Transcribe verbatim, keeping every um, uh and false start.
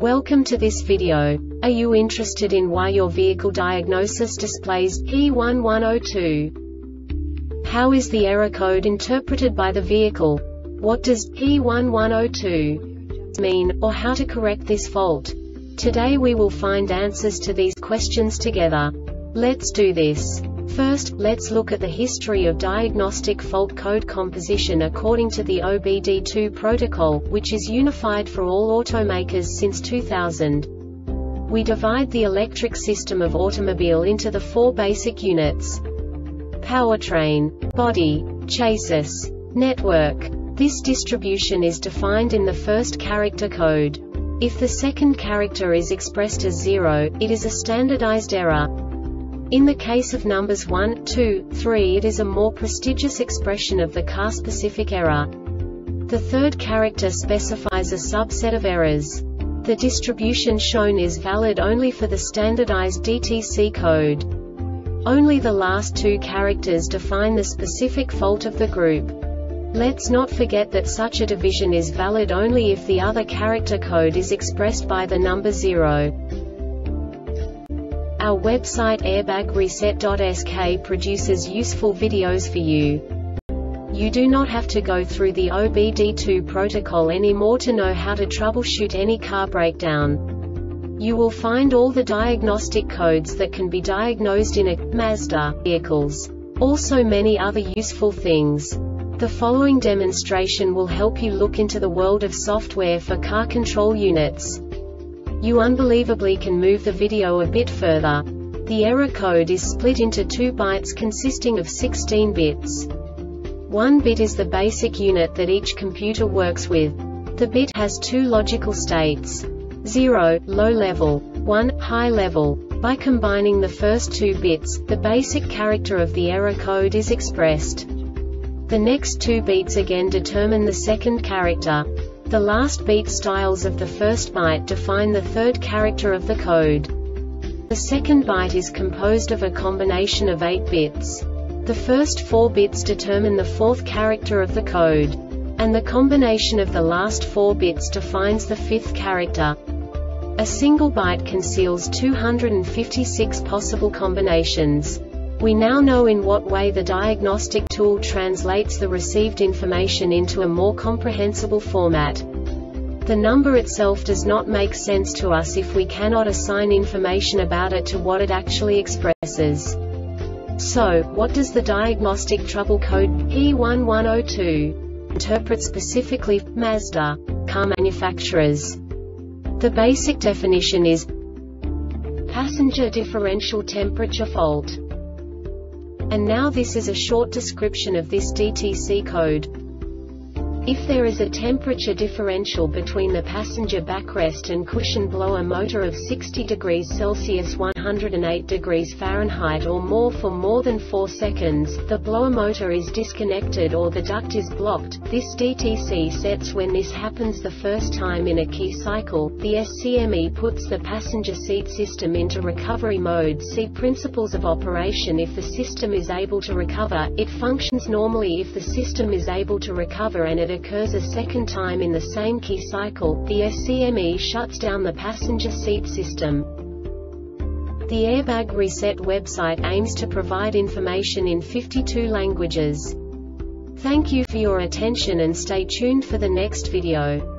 Welcome to this video. Are you interested in why your vehicle diagnosis displays P one one zero two? How is the error code interpreted by the vehicle? What does P one one zero two mean, or how to correct this fault? Today we will find answers to these questions together. Let's do this. First, let's look at the history of diagnostic fault code composition according to the O B D two protocol, which is unified for all automakers since two thousand. We divide the electric system of automobile into the four basic units: powertrain, body, chassis, network. This distribution is defined in the first character code. If the second character is expressed as zero, it is a standardized error. In the case of numbers one, two, three, it is a more prestigious expression of the car-specific error. The third character specifies a subset of errors. The distribution shown is valid only for the standardized D T C code. Only the last two characters define the specific fault of the group. Let's not forget that such a division is valid only if the other character code is expressed by the number zero. Our website airbag reset dot S K produces useful videos for you. You do not have to go through the O B D two protocol anymore to know how to troubleshoot any car breakdown. You will find all the diagnostic codes that can be diagnosed in a Mazda vehicles. Also many other useful things. The following demonstration will help you look into the world of software for car control units. You unbelievably can move the video a bit further. The error code is split into two bytes consisting of sixteen bits. One bit is the basic unit that each computer works with. The bit has two logical states: zero, low level, one, high level. By combining the first two bits, the basic character of the error code is expressed. The next two beats again determine the second character. The last beat styles of the first byte define the third character of the code. The second byte is composed of a combination of eight bits. The first four bits determine the fourth character of the code. And the combination of the last four bits defines the fifth character. A single byte conceals two hundred fifty-six possible combinations. We now know in what way the diagnostic tool translates the received information into a more comprehensible format. The number itself does not make sense to us if we cannot assign information about it to what it actually expresses. So, what does the diagnostic trouble code P one one zero two interpret specifically for Mazda car manufacturers? The basic definition is passenger differential temperature fault. And now this is a short description of this D T C code. If there is a temperature differential between the passenger backrest and cushion blower motor of sixty degrees Celsius one hundred eight degrees Fahrenheit or more for more than four seconds, the blower motor is disconnected or the duct is blocked. This D T C sets when this happens the first time in a key cycle. The S C M E puts the passenger seat system into recovery mode. See Principles of Operation. If the system is able to recover, it functions normally. If the system is able to recover and it occurs a second time in the same key cycle, the S C M E shuts down the passenger seat system. The Airbag Reset website aims to provide information in fifty-two languages. Thank you for your attention and stay tuned for the next video.